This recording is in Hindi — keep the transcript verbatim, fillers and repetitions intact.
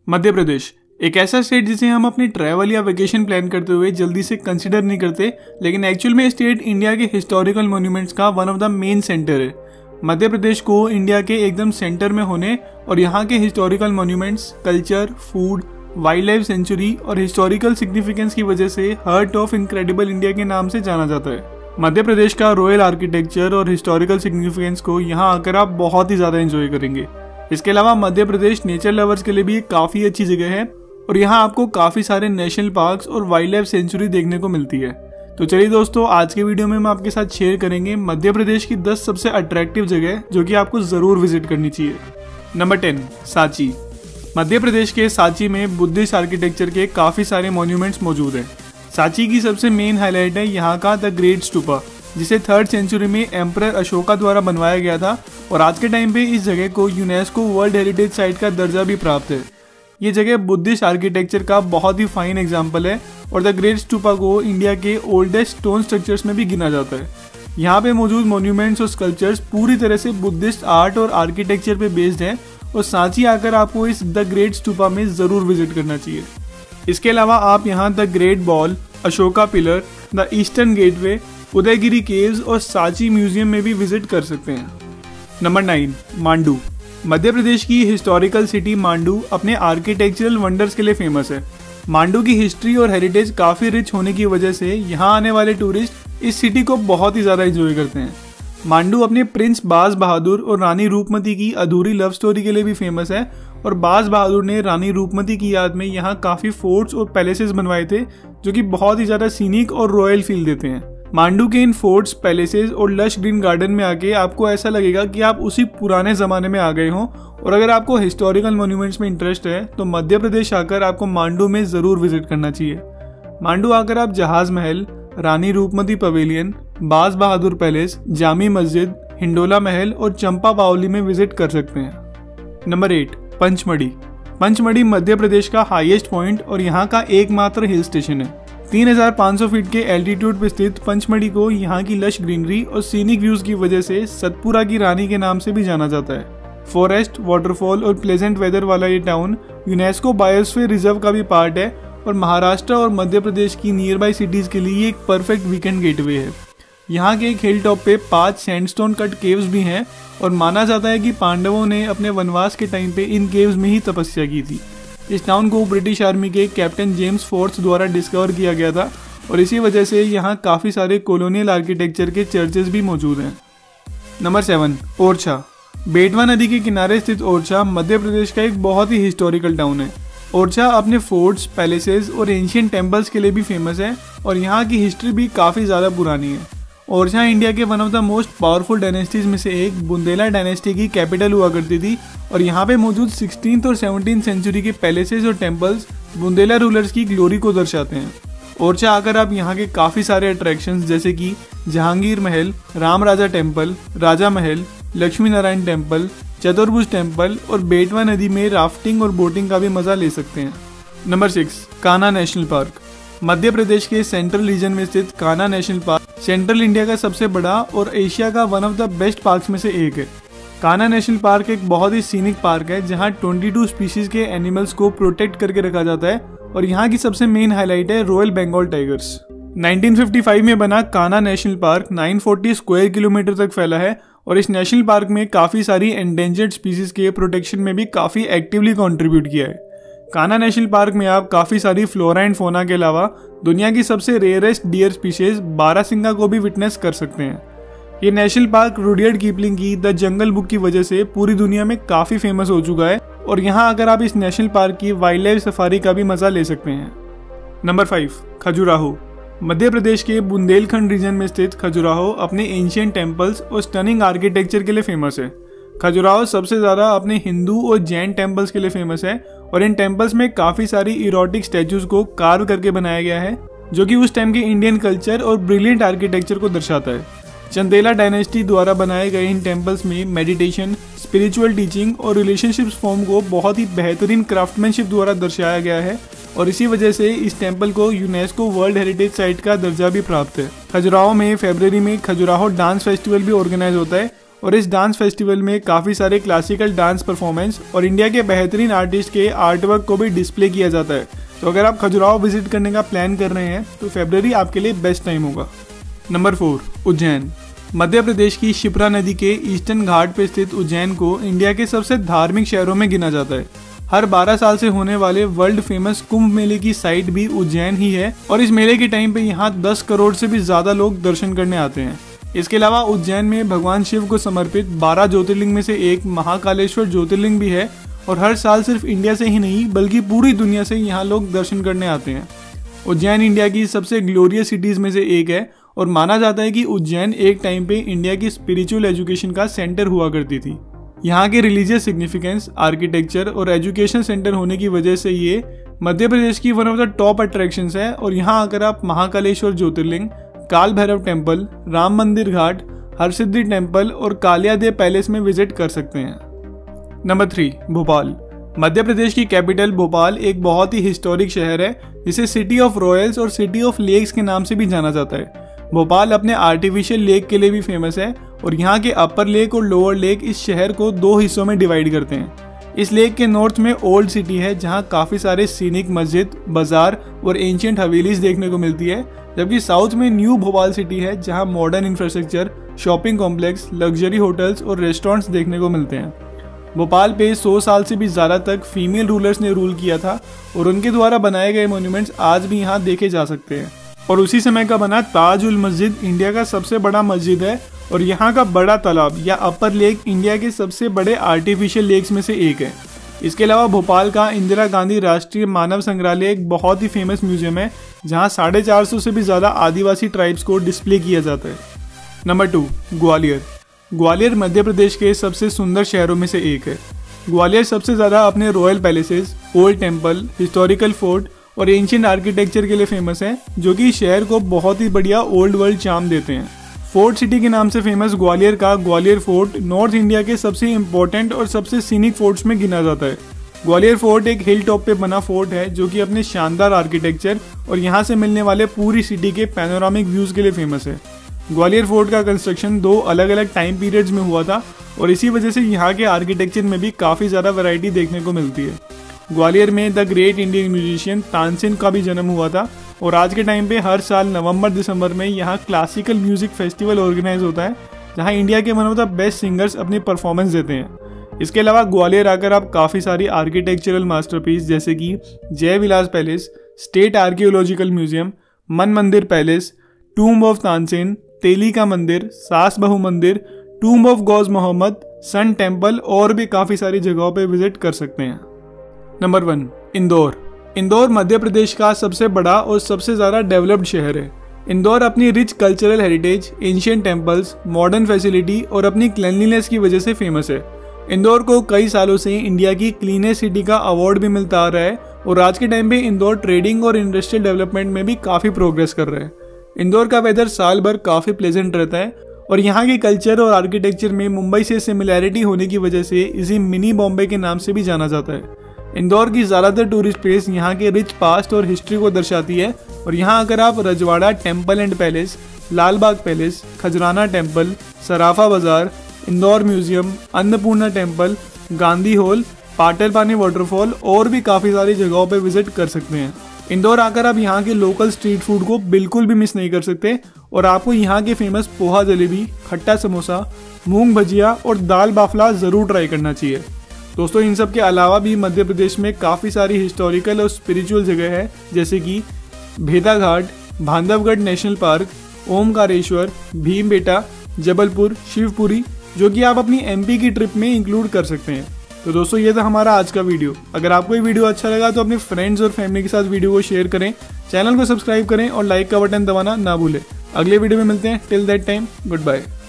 मध्य प्रदेश एक ऐसा स्टेट जिसे हम अपनी ट्रैवल या वेकेशन प्लान करते हुए जल्दी से कंसिडर नहीं करते, लेकिन एक्चुअल में स्टेट इंडिया के हिस्टोरिकल मॉन्यूमेंट्स का one of the main centre है। मध्य प्रदेश को इंडिया के एकदम सेंटर में होने और यहाँ के historical monuments, culture, food, wild life century और हिस्टोरिकल सिग्निफिकेंस की वजह से हार्ट ऑफ इनक्रेडिबल इंडिया के नाम से जाना जाता है। मध्य प्रदेश का रॉयल आर्किटेक्चर और हिस्टोरिकल सिग्निफिकेंस को यहाँ आकर आप बहुत ही ज़्यादा एंजॉय करेंगे। इसके अलावा मध्य प्रदेश नेचर लवर्स के लिए भी एक काफ़ी अच्छी जगह है और यहाँ आपको काफ़ी सारे नेशनल पार्क्स और वाइल्ड लाइफ सेंचुरी देखने को मिलती है। तो चलिए दोस्तों, आज के वीडियो में हम आपके साथ शेयर करेंगे मध्य प्रदेश की दस सबसे अट्रैक्टिव जगह जो कि आपको ज़रूर विजिट करनी चाहिए। Number ten, Sanchi. मध्य प्रदेश के सांची में बुद्धिस्ट आर्किटेक्चर के काफ़ी सारे मॉन्यूमेंट्स मौजूद हैं। सांची की सबसे मेन हाईलाइट है यहाँ का द ग्रेट स्टूपा, जिसे थर्ड सेंचुरी में एम्परर अशोका द्वारा बनवाया गया था और आज के टाइम पे इस जगह को यूनेस्को वर्ल्ड हेरिटेज साइट का दर्जा भी प्राप्त है। ये जगह बुद्धिस्ट आर्किटेक्चर का बहुत ही फाइन एग्जाम्पल है और द ग्रेट स्टूपा को इंडिया के ओल्डेस्ट स्टोन स्ट्रक्चर्स में भी गिना जाता है। यहाँ पे मौजूद मॉन्यूमेंट्स और स्कल्पचर्स पूरी तरह से बुद्धिस्ट आर्ट और आर्किटेक्चर पे बेस्ड हैं और सांची आकर आपको इस द ग्रेट स्टूपा में ज़रूर विजिट करना चाहिए। इसके अलावा आप यहाँ the great ball, Ashoka pillar, the eastern gateway, Udayagiri caves और सांची म्यूजियम में भी विजिट कर सकते हैं। Number nine, Mandu. मध्य प्रदेश की हिस्टोरिकल सिटी मांडू अपने आर्किटेक्चरल वंडर्स के लिए फेमस है। मांडू की हिस्ट्री और हेरिटेज काफ़ी रिच होने की वजह से यहाँ आने वाले टूरिस्ट इस सिटी को बहुत ही ज़्यादा एंजॉय करते हैं। मांडू अपने प्रिंस बाज बहादुर और रानी रूपमती की अधूरी लव स्टोरी के लिए भी फेमस है और बाज बहादुर ने रानी रूपमती की याद में यहाँ काफ़ी फोर्ट्स और पैलेसेस बनवाए थे जो कि बहुत ही ज़्यादा सीनिक और रॉयल फील देते हैं। मांडू के इन फोर्ट्स, पैलेसेस और लश ग्रीन गार्डन में आके आपको ऐसा लगेगा कि आप उसी पुराने ज़माने में आ गए हों। और अगर आपको हिस्टोरिकल मॉन्यूमेंट्स में इंटरेस्ट है तो मध्य प्रदेश आकर आपको मांडू में ज़रूर विजिट करना चाहिए। मांडू आकर आप जहाज महल, रानी रूपमती पवेलियन, बाज बहादुर पैलेस, जामी मस्जिद, हिंडोला महल और चंपा बावली में विजिट कर सकते हैं। Number eight, Pachmarhi. पंचमढ़ी मध्य प्रदेश का हाईएस्ट पॉइंट और यहाँ का एकमात्र हिल स्टेशन है। तीन हज़ार पाँच सौ फीट के एल्टीट्यूड पर स्थित पंचमढ़ी को यहाँ की लश ग्रीनरी और सीनिक व्यूज की वजह से सतपुरा की रानी के नाम से भी जाना जाता है। फॉरेस्ट, वाटरफॉल और प्लेजेंट वेदर वाला ये टाउन यूनेस्को बायोस्फीयर रिजर्व का भी पार्ट है और महाराष्ट्र और मध्य प्रदेश की नियर बाई सिटीज के लिए एक परफेक्ट वीकेंड गेटवे है। यहाँ के एक हिल टॉप पे पांच सैंडस्टोन कट केव्स भी हैं और माना जाता है कि पांडवों ने अपने वनवास के टाइम पे इन केव्स में ही तपस्या की थी। इस टाउन को ब्रिटिश आर्मी के कैप्टन जेम्स फोर्ड्स द्वारा डिस्कवर किया गया था और इसी वजह से यहाँ काफ़ी सारे कॉलोनियल आर्किटेक्चर के चर्चेस भी मौजूद हैं। Number seven, Orchha. बेटवा नदी के किनारे स्थित ओरछा मध्य प्रदेश का एक बहुत ही हिस्टोरिकल टाउन है। ओरछा अपने फोर्ट्स, पैलेसेस और एंशियंट टेम्पल्स के लिए भी फेमस है और यहाँ की हिस्ट्री भी काफ़ी ज़्यादा पुरानी है। ओरछा इंडिया के one of the most powerful dynasties में से एक बुंदेला डायनेस्टी की कैपिटल हुआ करती थी और यहाँ पे मौजूद सिक्सटीन्थ और सेवनटीन्थ सेंचुरी के पैलेसेस और टेम्पल्स बुंदेला रूलर्स की ग्लोरी को दर्शाते हैं। ओरछा आकर आप यहाँ के काफ़ी सारे अट्रैक्शंस जैसे कि जहांगीर महल, राम राजा temple, Raja Mahal, Lakshmi Narayan temple, Chaturbhuj temple और बेटवा नदी में राफ्टिंग और बोटिंग का भी मजा ले सकते हैं। Number six, Kanha national park. Madhya Pradesh के सेंट्रल रीजन में स्थित Kanha national park central India का सबसे बड़ा और एशिया का one of the best parks में से एक है। कान्हा नेशनल पार्क एक बहुत ही सीनिक पार्क है जहां बाईस स्पीशीज के एनिमल्स को प्रोटेक्ट करके रखा जाता है और यहाँ की सबसे मेन हाईलाइट है royal Bengal tigers. Nineteen fifty five में बना कान्हा नेशनल पार्क नौ सौ चालीस स्क्वायर किलोमीटर तक फैला है और इस नेशनल पार्क में काफ़ी सारी एंडेंजर्ड स्पीसीज के प्रोटेक्शन में भी काफ़ी एक्टिवली कंट्रीब्यूट किया है। कान्हा नेशनल पार्क में आप काफ़ी सारी फ्लोरा एंड फोना के अलावा दुनिया की सबसे रेयरेस्ट डियर स्पीशीज बारहसिंगा को भी विटनेस कर सकते हैं। ये नेशनल पार्क रुडियर्ड किपलिंग की द जंगल बुक की वजह से पूरी दुनिया में काफ़ी फेमस हो चुका है और यहाँ आकर आप इस नेशनल पार्क की वाइल्ड लाइफ सफारी का भी मज़ा ले सकते हैं। Number five, Khajuraho. मध्य प्रदेश के बुंदेलखंड रीजन में स्थित खजुराहो अपने एंशियंट टेम्पल्स और स्टनिंग आर्किटेक्चर के लिए फेमस है। खजुराहो सबसे ज़्यादा अपने हिंदू और जैन टेम्पल्स के लिए फेमस है और इन टेम्पल्स में काफ़ी सारी इरोटिक स्टैचूज को कार्व करके बनाया गया है जो कि उस टाइम के इंडियन कल्चर और ब्रिलियंट आर्किटेक्चर को दर्शाता है। चंदेला डायनेस्टी द्वारा बनाए गए इन टेम्पल्स में मेडिटेशन, स्पिरिचुअल टीचिंग और रिलेशनशिप्स फॉर्म को बहुत ही बेहतरीन क्राफ्टमैनशिप द्वारा दर्शाया गया है और इसी वजह से इस टेम्पल को यूनेस्को वर्ल्ड हेरिटेज साइट का दर्जा भी प्राप्त है। खजुराहो में फरवरी में खजुराहो डांस फेस्टिवल भी ऑर्गेनाइज होता है और इस डांस फेस्टिवल में काफ़ी सारे क्लासिकल डांस परफॉर्मेंस और इंडिया के बेहतरीन आर्टिस्ट के आर्ट वर्क को भी डिस्प्ले किया जाता है। तो अगर आप खजुराहो विजिट करने का प्लान कर रहे हैं तो फरवरी आपके लिए बेस्ट टाइम होगा। Number four, Ujjain. मध्य प्रदेश की शिप्रा नदी के ईस्टर्न घाट पर स्थित उज्जैन को इंडिया के सबसे धार्मिक शहरों में गिना जाता है। हर बारह साल से होने वाले वर्ल्ड फेमस कुंभ मेले की साइट भी उज्जैन ही है और इस मेले के टाइम पे यहाँ दस करोड़ से भी ज्यादा लोग दर्शन करने आते हैं। इसके अलावा उज्जैन में भगवान शिव को समर्पित बारह ज्योतिर्लिंग में से एक महाकालेश्वर ज्योतिर्लिंग भी है और हर साल सिर्फ इंडिया से ही नहीं बल्कि पूरी दुनिया से यहाँ लोग दर्शन करने आते हैं। उज्जैन इंडिया की सबसे ग्लोरियस सिटीज में से एक है और माना जाता है कि उज्जैन एक टाइम पे इंडिया की स्पिरिचुअल एजुकेशन का सेंटर हुआ करती थी। यहाँ के रिलीजियस सिग्निफिकेंस, आर्किटेक्चर और एजुकेशन सेंटर होने की वजह से ये मध्य प्रदेश की one of the top attractions है और यहाँ आकर आप महाकालेश्वर ज्योतिर्लिंग, काल भैरव टेम्पल, राम मंदिर घाट, हरसिद्धि टेम्पल और कालियादेव पैलेस में विजिट कर सकते हैं। Number three, Bhopal. मध्य प्रदेश की कैपिटल भोपाल एक बहुत ही हिस्टोरिक शहर है जिसे सिटी ऑफ रॉयल्स और सिटी ऑफ लेक्स के नाम से भी जाना जाता है। भोपाल अपने आर्टिफिशियल लेक के लिए भी फेमस है और यहाँ के अपर लेक और लोअर लेक इस शहर को दो हिस्सों में डिवाइड करते हैं। इस लेक के नॉर्थ में ओल्ड सिटी है जहाँ काफ़ी सारे सीनिक मस्जिद, बाजार और एंशिएंट हवेलीज देखने को मिलती है, जबकि साउथ में न्यू भोपाल सिटी है जहाँ modern infrastructure, shopping complex, luxury hotels और रेस्टोरेंट्स देखने को मिलते हैं। भोपाल पे सौ साल से भी ज़्यादा तक फीमेल रूलर्स ने रूल किया था और उनके द्वारा बनाए गए मोन्यूमेंट्स आज भी यहाँ देखे जा सकते हैं। और उसी समय का बना ताज उल मस्जिद इंडिया का सबसे बड़ा मस्जिद है और यहाँ का बड़ा तालाब या अपर लेक इंडिया के सबसे बड़े आर्टिफिशियल लेक्स में से एक है। इसके अलावा भोपाल का इंदिरा गांधी राष्ट्रीय मानव संग्रहालय एक बहुत ही फेमस म्यूजियम है जहाँ साढ़े चार सौ से भी ज़्यादा आदिवासी ट्राइब्स को डिस्प्ले किया जाता है। Number two, Gwalior. ग्वालियर मध्य प्रदेश के सबसे सुंदर शहरों में से एक है। ग्वालियर सबसे ज़्यादा अपने royal palaces, old temple, historical fort और एंशिएंट आर्किटेक्चर के लिए फेमस है, जो कि शहर को बहुत ही बढ़िया ओल्ड वर्ल्ड चार्म देते हैं। फोर्ट सिटी के नाम से फेमस ग्वालियर का ग्वालियर फोर्ट नॉर्थ इंडिया के सबसे इम्पोर्टेंट और सबसे सीनिक फोर्ट्स में गिना जाता है। ग्वालियर फोर्ट एक हिल टॉप पे बना फोर्ट है जो कि अपने शानदार आर्किटेक्चर और यहाँ से मिलने वाले पूरी सिटी के पैनोरामिक व्यूज के लिए फेमस है। ग्वालियर फोर्ट का कंस्ट्रक्शन दो अलग अलग टाइम पीरियड्स में हुआ था और इसी वजह से यहाँ के आर्किटेक्चर में भी काफ़ी ज़्यादा वैरायटी देखने को मिलती है। ग्वालियर में the great Indian musician Tansen का भी जन्म हुआ था और आज के टाइम पे हर साल नवंबर दिसंबर में यहाँ क्लासिकल म्यूजिक फेस्टिवल ऑर्गेनाइज होता है जहाँ इंडिया के one of the best singers अपनी परफॉर्मेंस देते हैं। इसके अलावा ग्वालियर आकर आप काफ़ी सारी आर्किटेक्चरल मास्टरपीस जैसे कि Jai Vilas palace, state archaeological museum, Man Mandir palace, tomb of Tansen, Teli ka Mandir, Saas Bahu Mandir, tomb of Ghaus Mohammad, sun temple और भी काफ़ी सारी जगहों पर विजिट कर सकते हैं। Number one, Indore. इंदौर मध्य प्रदेश का सबसे बड़ा और सबसे ज़्यादा डेवलप्ड शहर है। इंदौर अपनी rich cultural heritage, ancient temples, modern facility और अपनी क्लीनलीनेस की वजह से फेमस है। इंदौर को कई सालों से इंडिया की क्लीनेस्ट सिटी का अवार्ड भी मिलता आ रहा है और आज के टाइम पे इंदौर ट्रेडिंग और इंडस्ट्रियल डेवलपमेंट में भी काफ़ी प्रोग्रेस कर रहा है। इंदौर का वेदर साल भर काफ़ी प्लेजेंट रहता है और यहाँ के कल्चर और आर्किटेक्चर में मुंबई से सिमिलैरिटी होने की वजह से इसे मिनी बॉम्बे के नाम से भी जाना जाता है। इंदौर की ज़्यादातर टूरिस्ट प्लेस यहाँ के रिच पास्ट और हिस्ट्री को दर्शाती है और यहाँ अगर आप Rajwada temple and palace, Lal Bagh palace, Khajrana temple, Sarafa Bazaar, Indore museum, Annapurna temple, Gandhi hall, Patal Pani waterfall और भी काफ़ी सारी जगहों पर विजिट कर सकते हैं। इंदौर आकर आप यहाँ के लोकल स्ट्रीट फूड को बिल्कुल भी मिस नहीं कर सकते और आपको यहाँ के फेमस पोहा जलेबी, खट्टा समोसा, मूंग भजिया और दाल बाफला ज़रूर ट्राई करना चाहिए। दोस्तों, इन सब के अलावा भी मध्य प्रदेश में काफ़ी सारी हिस्टोरिकल और स्पिरिचुअल जगह है जैसे कि भेदा घाट, बांधवगढ़ नेशनल पार्क, ओमकारेश्वर, भीमबेटा, जबलपुर, शिवपुरी, जो कि आप अपनी एमपी की ट्रिप में इंक्लूड कर सकते हैं। तो दोस्तों, ये था हमारा आज का वीडियो। अगर आपको ये वीडियो अच्छा लगा तो अपने फ्रेंड्स और फैमिली के साथ वीडियो को शेयर करें, चैनल को सब्सक्राइब करें और लाइक का बटन दबाना ना भूलें। अगले वीडियो में मिलते हैं। Till that time, good bye.